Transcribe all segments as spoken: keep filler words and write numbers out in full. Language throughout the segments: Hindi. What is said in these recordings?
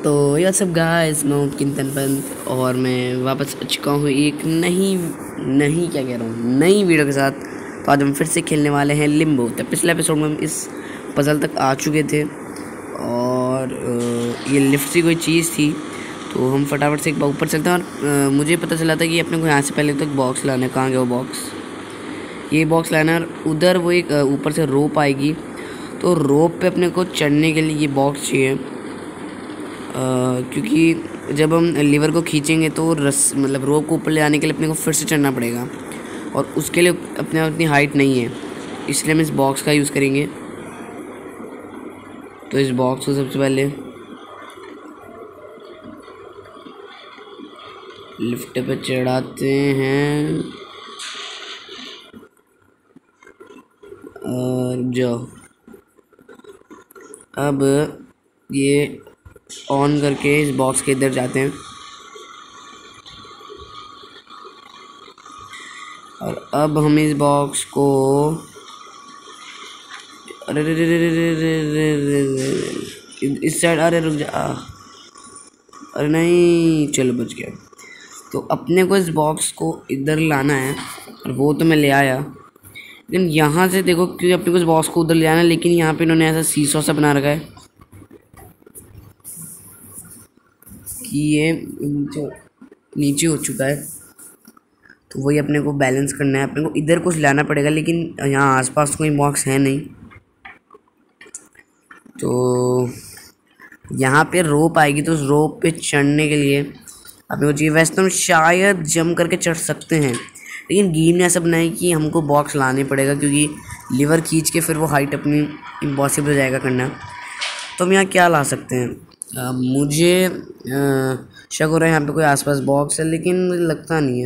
तो ये सब गाइस, मैं किंतन पंत और मैं वापस आ चुका हूँ एक नई नई क्या कह रहा हूँ नई वीडियो के साथ। तो आज हम फिर से खेलने वाले हैं लिम्बो। तो पिछले एपिसोड में हम इस पजल तक आ चुके थे और ये लिफ्ट सी कोई चीज़ थी, तो हम फटाफट से एक बार ऊपर चलते हैं। और मुझे पता चला था कि अपने को यहाँ से पहले तक बॉक्स लाना है। कहाँ गया वो बॉक्स? ये बॉक्स लाना है। उधर वो एक ऊपर से रोप आएगी, तो रोप पे अपने को चढ़ने के लिए ये बॉक्स चाहिए। Uh, क्योंकि जब हम लीवर को खींचेंगे तो रस मतलब रोप को ऊपर ले आने के लिए अपने को फिर से चढ़ना पड़ेगा, और उसके लिए अपने उतनी हाइट नहीं है, इसलिए हम इस बॉक्स का यूज़ करेंगे। तो इस बॉक्स को सबसे पहले लिफ्ट पे चढ़ाते हैं और जो अब ये ऑन करके इस बॉक्स के इधर जाते हैं और अब हम इस बॉक्स को अरे रे रे रे रे रे रे रे इस साइड, अरे रुक जा, अरे नहीं, चलो बच गया। तो अपने को इस बॉक्स को इधर लाना है और वो तो मैं ले आया, लेकिन यहाँ से देखो क्योंकि अपने को इस बॉक्स को उधर ले आना है, लेकिन यहाँ पे इन्होंने ऐसा सीसॉ सा बना रखा है कि ये नीचे नीचे हो चुका है। तो वही अपने को बैलेंस करना है, अपने को इधर कुछ लाना पड़ेगा, लेकिन यहाँ आसपास कोई बॉक्स है नहीं। तो यहाँ पे रोप आएगी, तो उस रोप पे चढ़ने के लिए अपने को चाहिए। वैसे तो हम शायद जम करके चढ़ सकते हैं, लेकिन गेम ने ऐसा बनाया कि हमको बॉक्स लाने पड़ेगा, क्योंकि लीवर खींच के फिर वो हाइट अपनी इम्पॉसिबल हो जाएगा करना। तो हम यहाँ क्या ला सकते हैं? आ, मुझे आ, शक हो रहा है यहाँ पे कोई आसपास बॉक्स है, लेकिन मुझे लगता नहीं है।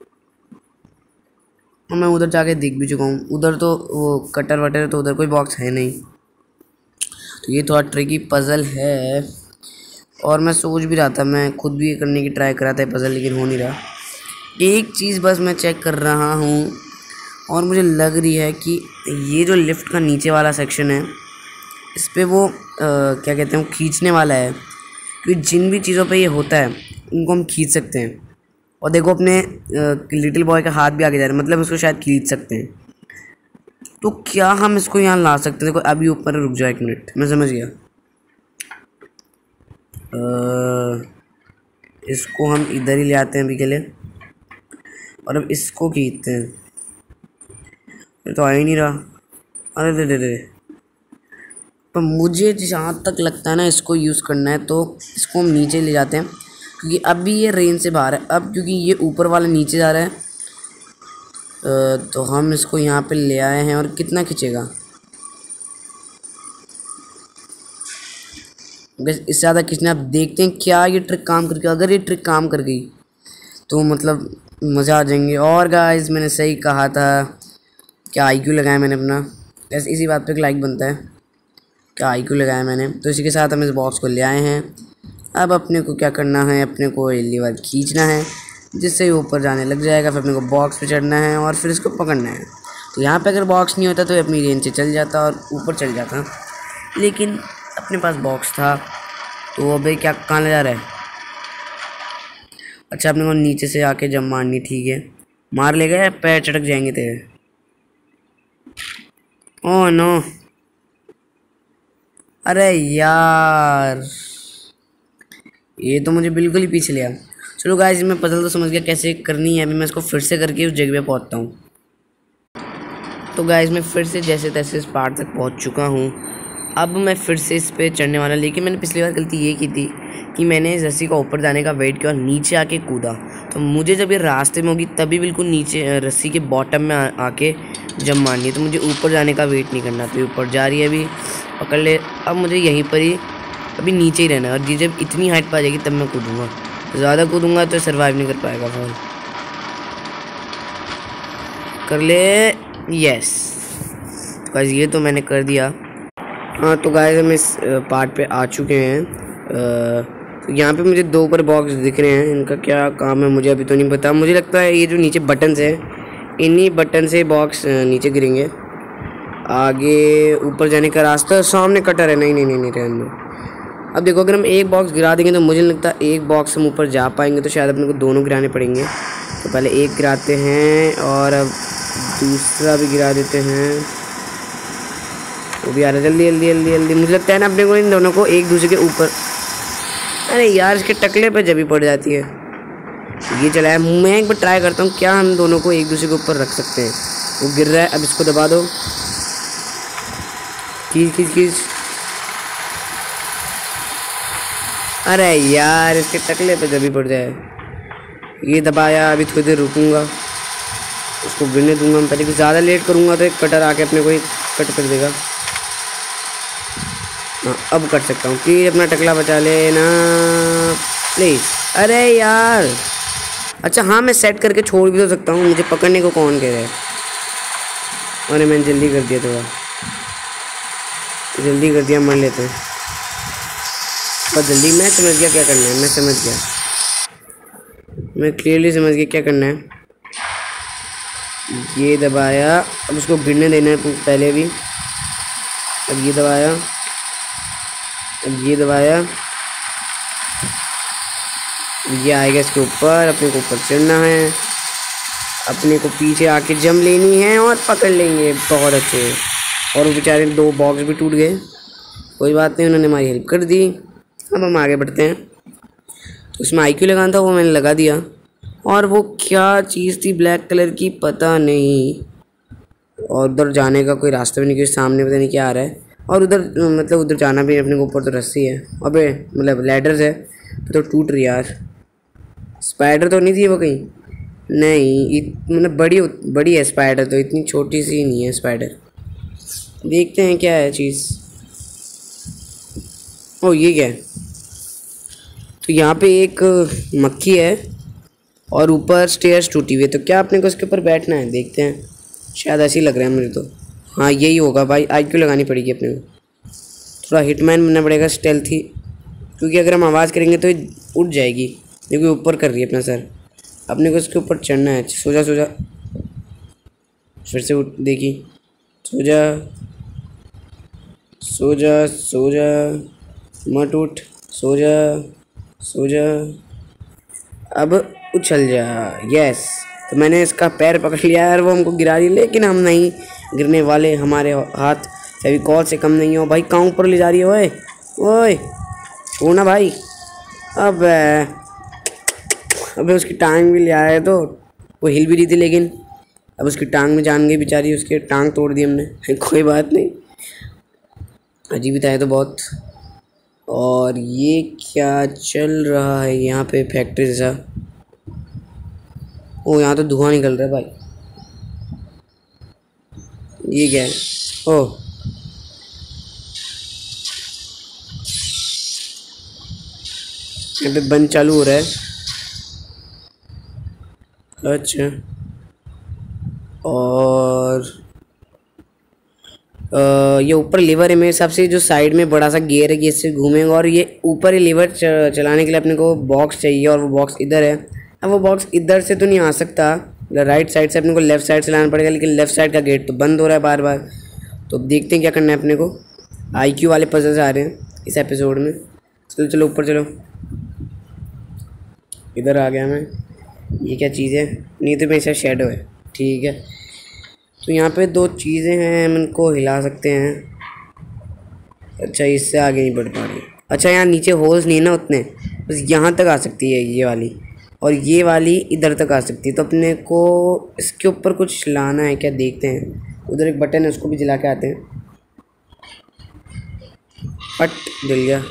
और मैं उधर जाके देख भी चुका हूँ, उधर तो वो कटर वटर तो उधर कोई बॉक्स है नहीं। तो ये थोड़ा ट्रिकी पज़ल है, और मैं सोच भी रहा था, मैं खुद भी ये करने की ट्राई कर रहा था पज़ल, लेकिन हो नहीं रहा। एक चीज़ बस मैं चेक कर रहा हूँ और मुझे लग रही है कि ये जो लिफ्ट का नीचे वाला सेक्शन है, इस पर वो आ, क्या कहते हैं, वो खींचने वाला है। क्योंकि जिन भी चीज़ों पे ये होता है उनको हम खींच सकते हैं। और देखो अपने लिटिल बॉय का हाथ भी आगे जा रहा है, मतलब उसको शायद खींच सकते हैं। तो क्या हम इसको यहाँ ला सकते हैं? देखो अभी ऊपर रुक जाओ एक मिनट, मैं समझ गया। आ, इसको हम इधर ही ले आते हैं अभी के लिए, और अब इसको खींचते हैं। ये तो आ ही नहीं रहा, अरे दे दे दे। पर मुझे जहाँ तक लगता है ना, इसको यूज़ करना है, तो इसको हम नीचे ले जाते हैं, क्योंकि अभी ये रेंज से बाहर है। अब क्योंकि ये ऊपर वाला नीचे जा रहा है, तो हम इसको यहाँ पे ले आए हैं। और कितना खींचेगा? इससे ज़्यादा खींचना। अब देखते हैं क्या ये ट्रिक काम करके। अगर ये ट्रिक काम कर गई तो मतलब मज़ा आ जाएंगे। और गाइस, मैंने सही कहा था, क्या आई क्यू लगाया मैंने अपना। ऐसे इसी बात पे एक लाइक बनता है, क्या आई क्यू लगाया मैंने। तो इसी के साथ हम इस बॉक्स को ले आए हैं। अब अपने को क्या करना है, अपने को लीवर खींचना है, जिससे ये ऊपर जाने लग जाएगा। फिर अपने को बॉक्स पे चढ़ना है और फिर इसको पकड़ना है। तो यहाँ पे अगर बॉक्स नहीं होता तो ये अपनी रेंज से चल जाता और ऊपर चल जाता, लेकिन अपने पास बॉक्स था। तो अब क्या कहाँ ले जा रहा है? अच्छा, अपने को नीचे से आके जम मारनी, ठीक है। मार ले गए, पैर चटक जाएंगे तेरे। ओह नो, अरे यार, ये तो मुझे बिल्कुल ही पीछे लिया। चलो गाइस, मैं पजल तो समझ गया कैसे करनी है। अभी मैं इसको फिर से करके उस जगह पे पहुंचता हूँ। तो गाइस, मैं फिर से जैसे तैसे इस पार्ट तक पहुंच चुका हूँ। अब मैं फिर से इस पे चढ़ने वाला, लेकिन मैंने पिछली बार गलती ये की थी कि मैंने इस रस्सी का ऊपर जाने का वेट किया और नीचे आके कूदा। तो मुझे जब ये रास्ते में होगी तभी बिल्कुल नीचे रस्सी के बॉटम में आ, आके जब मारनी है। तो मुझे ऊपर जाने का वेट नहीं करना। तो ऊपर जा रही है, अभी पकड़ ले। अब मुझे यहीं पर ही अभी नीचे ही रहना है, और जी जब इतनी हाइट पर आ जाएगी तब मैं कूदूँगा। ज़्यादा कूदूँगा तो सर्वाइव नहीं कर पाएगा फोन। कर ले, यस। तो गाइस, ये तो मैंने कर दिया। हाँ, तो गाइस हम इस पार्ट पे आ चुके हैं। तो यहाँ पे मुझे दो ऊपर बॉक्स दिख रहे हैं, इनका क्या काम है मुझे अभी तो नहीं पता। मुझे लगता है ये जो नीचे बटन है, इन्हीं बटन से बॉक्स नीचे गिरेंगे। आगे ऊपर जाने का रास्ता सामने कटर है। नहीं नहीं नहीं नहीं रहने दो, अब देखो अगर हम एक बॉक्स गिरा देंगे तो मुझे नहीं लगता एक बॉक्स हम ऊपर जा पाएंगे, तो शायद अपने को दोनों गिराने पड़ेंगे। तो पहले एक गिराते हैं और अब दूसरा भी गिरा देते हैं। वो भी आ रहा है, जल्दी जल्दी जल्दी जल्दी। मुझे लगता है ना अपने को इन दोनों को एक दूसरे के ऊपर, अरे यार इसके टकले पे जभी पड़ जाती है। ये चला है, मैं एक बार ट्राई करता हूँ क्या हम दोनों को एक दूसरे के ऊपर रख सकते हैं। वो गिर रहा है, अब इसको दबा दो, खींच खींच खींच। अरे यार इसके टकले पे जभी पड़ जाए। ये दबाया, अभी थोड़ी देर रुकूंगा, उसको गिरने दूंगा। मैं पहले कुछ ज़्यादा लेट करूंगा तो एक कटर आके अपने को एक कट कर देगा। हाँ अब कट सकता हूँ, प्लीज़ अपना टकला बचा लेना प्लीज़। अरे यार अच्छा हाँ, मैं सेट करके छोड़ भी तो सकता हूँ, मुझे पकड़ने को कौन कह रहा है। अरे मैंने जल्दी कर दिया, थोड़ा जल्दी कर दिया, मर लेते हैं बहुत जल्दी। मैं समझ गया क्या करना है, मैं समझ गया, मैं क्लियरली समझ गया क्या करना है। ये दबाया, अब उसको गिरने देना है पहले भी। अब ये दबाया, अब ये दबाया, ये आएगा इसके ऊपर। अपने को ऊपर चढ़ना है, अपने को पीछे आके जम लेनी है और पकड़ लेंगे। बहुत अच्छे। और वो बेचारे दो बॉक्स भी टूट गए, कोई बात नहीं, उन्होंने हमारी हेल्प कर दी। अब हम आगे बढ़ते हैं। तो उसमें आई क्यू लगाना था, वो मैंने लगा दिया। और वो क्या चीज़ थी ब्लैक कलर की, पता नहीं। और उधर जाने का कोई रास्ता भी नहीं, क्योंकि सामने पता नहीं क्या आ रहा है। और उधर मतलब उधर जाना भी अपने को, ऊपर तो रस्सी है, अबे मतलब लैडर्स है तो टूट रही यार। स्पाइडर तो नहीं थी वो कहीं, नहीं मतलब बड़ी बड़ी है स्पाइडर, तो इतनी छोटी सी नहीं है स्पाइडर। देखते हैं क्या है चीज़। ओ ये क्या है, तो यहाँ पे एक मक्खी है और ऊपर स्टेयर्स टूटी हुई है। तो क्या अपने को उसके ऊपर बैठना है, देखते हैं। शायद ऐसे ही लग रहा है मुझे तो। हाँ यही होगा भाई, आई क्यू लगानी पड़ेगी अपने को। थोड़ा हिटमैन बनना पड़ेगा, स्टेल्थी, क्योंकि अगर हम आवाज़ करेंगे तो ये उठ जाएगी। देखिए ऊपर कर रही है अपना सर, अपने को इसके ऊपर चढ़ना है। सो जा सो जा, फिर से उठ, देखी, सो जा सो जा सो जा, मत उठ, सो जा सो जा, अब उछल जा। यस, तो मैंने इसका पैर पकड़ लिया यार, वो हमको गिरा रही, लेकिन हम नहीं गिरने वाले। हमारे हाथ फेविकॉल से कम नहीं हो भाई। कहाँ ऊपर ले जा रही है, ओए ओए छोड़ना भाई। अब अबे उसकी टांग भी ले आया तो वो हिल भी रही थी, लेकिन अब उसकी टांग में जान गई बेचारी, उसके टांग तोड़ दी हमने। कोई बात नहीं, अजीब ही था तो बहुत। और ये क्या चल रहा है यहाँ पे, फैक्ट्री जैसा। ओ यहाँ तो धुआं निकल रहा है भाई, ये क्या है। ओह यहाँ पे बंद चालू हो रहा है, अच्छा। और आ, ये ऊपर लीवर है मेरे हिसाब से, जो साइड में बड़ा सा गियर है, ये इससे घूमेंगे। और ये ऊपर ही लीवर चलाने के लिए अपने को बॉक्स चाहिए, और वो बॉक्स इधर है। अब वो बॉक्स इधर से तो नहीं आ सकता, राइट साइड से अपने को लेफ़्ट साइड से लाना पड़ेगा, लेकिन लेफ़्ट साइड का गेट तो बंद हो रहा है बार बार। तो देखते हैं क्या करना है अपने को। आई क्यू वाले पजल्स आ रहे हैं इस एपिसोड में। चलो चलो ऊपर चलो, इधर आ गया मैं। ये क्या चीज़ है, नहीं तो मेरे साथ शेडो है, ठीक है। तो यहाँ पे दो चीज़ें हैं, हम इनको हिला सकते हैं। अच्छा इससे आगे नहीं बढ़ पा रही। अच्छा यहाँ नीचे होल्स नहीं है ना उतने, बस यहाँ तक आ सकती है ये वाली, और ये वाली इधर तक आ सकती है। तो अपने को इसके ऊपर कुछ लाना है क्या, देखते हैं। उधर एक बटन है, उसको भी जला के आते हैं। पट जल गया।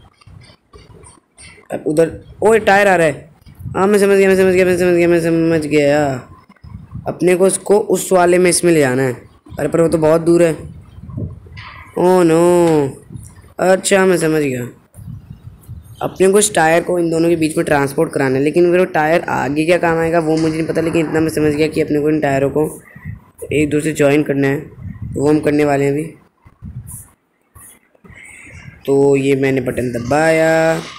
अब उधर ओए टायर आ रहा है। हाँ मैं समझ गया मैं समझ गया मैं समझ गया मैं समझ गया अपने को उसको उस वाले में इसमें ले जाना है। अरे पर वो तो बहुत दूर है। ओह नो, अच्छा मैं समझ गया। अपने को इस टायर को इन दोनों के बीच में ट्रांसपोर्ट कराना है, लेकिन वो टायर आगे क्या काम आएगा वो मुझे नहीं पता। लेकिन इतना मैं समझ गया कि अपने को इन टायरों को एक दूसरे जॉइन करना है, वो हम करने वाले हैं अभी। तो ये मैंने बटन दबाया,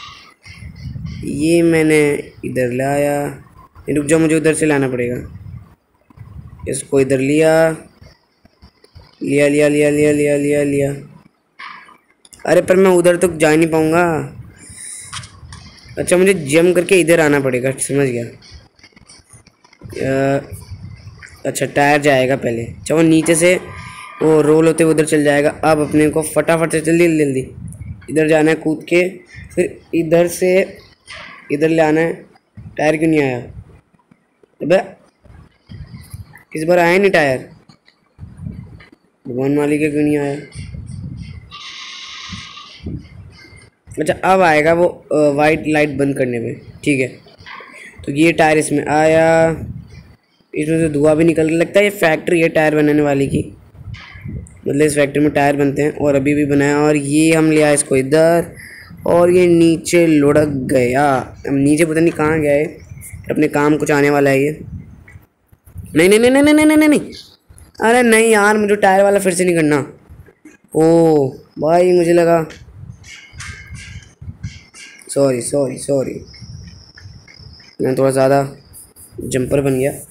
ये मैंने इधर लाया। रुक जाओ, मुझे उधर से लाना पड़ेगा। इसको इधर लिया लिया लिया लिया लिया लिया लिया लिया अरे पर मैं उधर तक जा नहीं पाऊँगा। अच्छा मुझे जंप करके इधर आना पड़ेगा, समझ गया। आ, अच्छा टायर जाएगा पहले, अच्छा वो नीचे से वो रोल होते हुए उधर चल जाएगा। अब अपने को फटाफट से जल्दी जल्दी इधर जाना है कूद के, फिर इधर से इधर ले आना है। टायर क्यों नहीं आया? अबे इस बार आया नहीं टायर, भगवान मालिक क्यों नहीं आया? अच्छा अब आएगा वो वाइट लाइट बंद करने में, ठीक है। तो ये टायर इसमें आया, इसमें से धुआं भी निकल लगता है। ये फैक्ट्री है टायर बनाने वाली की, मतलब इस फैक्ट्री में टायर बनते हैं और अभी भी बनाया। और ये हम ले आए इसको इधर, और ये नीचे लुढ़क गया। अब नीचे पता नहीं कहाँ गया है, अपने काम कुछ आने वाला है ये। नहीं नहीं नहीं नहीं नहीं नहीं नहीं नहीं, अरे नहीं यार, मुझे टायर वाला फिर से नहीं करना। ओ भाई मुझे लगा, सॉरी सॉरी सॉरी, मैं थोड़ा ज़्यादा जंपर बन गया।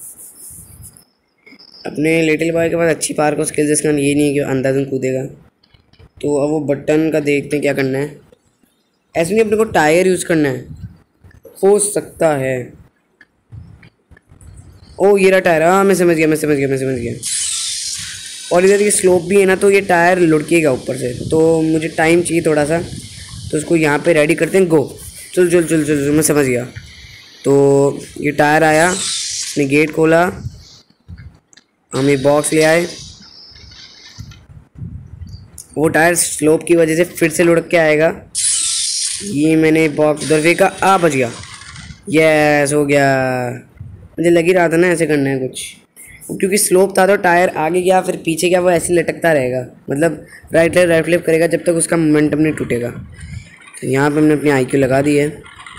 अपने लिटिल बॉय के पास अच्छी पार्क स्किल्स, जिसका ये नहीं है कि अंदाज़न कूदेगा। तो अब वो बटन का देखते हैं क्या करना है। ऐसे नहीं, अपने को टायर यूज़ करना है, हो सकता है। ओ ये रहा टायर, हाँ मैं समझ गया मैं समझ गया मैं समझ गया। और इधर ये स्लोप भी है ना, तो ये टायर लुढ़केगा ऊपर से, तो मुझे टाइम चाहिए थोड़ा सा। तो उसको यहाँ पे रेडी करते हैं। गो, चल चल चल चल चल, मैं समझ गया। तो ये टायर आया, इसने गेट खोला, हम एक बॉक्स ले आए। वो टायर स्लोप की वजह से फिर से लुढ़क के आएगा। ये मैंने बॉक्स उधर फेंका, आ बच गया, यस हो गया। मुझे लग ही रहा था ना ऐसे करना है कुछ, क्योंकि स्लोप था तो टायर आगे गया फिर पीछे गया, वो ऐसे लटकता रहेगा, मतलब राइट लेफ्ट राइट लेफ्ट करेगा जब तक उसका मोमेंटम नहीं टूटेगा। तो यहाँ पे हमने अपनी आई क्यू लगा दी है।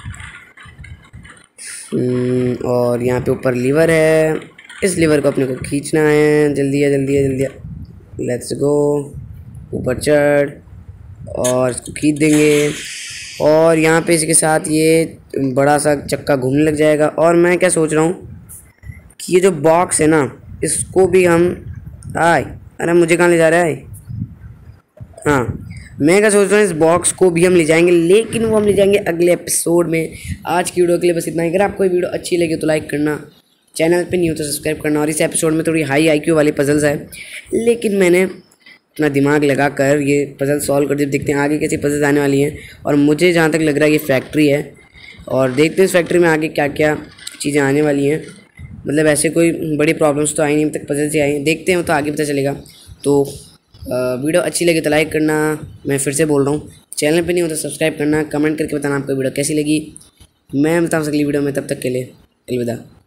और यहाँ पे ऊपर लीवर है, इस लीवर को अपने को खींचना है। जल्दी है जल्दी है जल्दी है, लेट्स गो। ऊपर चढ़ और इसको खींच देंगे, और यहाँ पे इसके साथ ये बड़ा सा चक्का घूमने लग जाएगा। और मैं क्या सोच रहा हूँ कि ये जो बॉक्स है ना, इसको भी हम आए, अरे मुझे कहाँ ले जा रहा है? हाँ मैं क्या सोच रहा हूँ, इस बॉक्स को भी हम ले जाएंगे, लेकिन वो हम ले जाएंगे अगले एपिसोड में। आज की वीडियो के लिए बस इतना ही। अगर आपको ये वीडियो अच्छी लगी तो लाइक करना, चैनल पे नहीं हो तो सब्सक्राइब करना। और इस एपिसोड में थोड़ी हाई आईक्यू वाली पजल्स है, लेकिन मैंने अपना दिमाग लगा कर ये पजल सॉल्व कर दी। देखते हैं आगे कैसी पजल्स आने वाली हैं। और मुझे जहाँ तक लग रहा है ये फैक्ट्री है, और देखते हैं इस फैक्ट्री में आगे क्या क्या चीज़ें आने वाली हैं। मतलब ऐसे कोई बड़ी प्रॉब्लम्स तो आई नहीं, अब तक पजल से आई हैं, देखते हैं तो आगे पता चलेगा। तो वीडियो अच्छी लगी तो लाइक करना, मैं फिर से बोल रहा हूँ। चैनल पे नहीं हो तो सब्सक्राइब करना, कमेंट करके बताना आपको वीडियो कैसी लगी। मैं बताऊँ अगली वीडियो में, तब तक के लिए अलविदा।